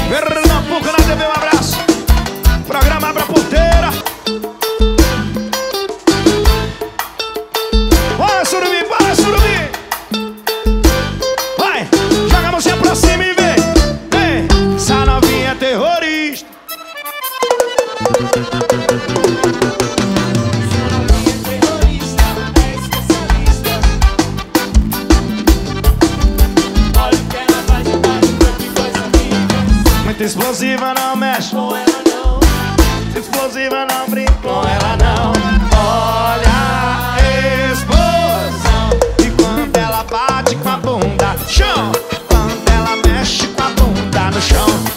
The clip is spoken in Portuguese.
Pernambuco na TV, um abraço. Programa pra porteira. Bora, Surubim, bora, Surubim. Vai, joga a mãozinha pra cima e vem. Vem, essa novinha é terrorista. Muito explosiva, não mexe com ela não. Explosiva, não brinca com ela não. Olha a explosão. E quando ela bate com a bunda no chão, quando ela mexe com a bunda no chão.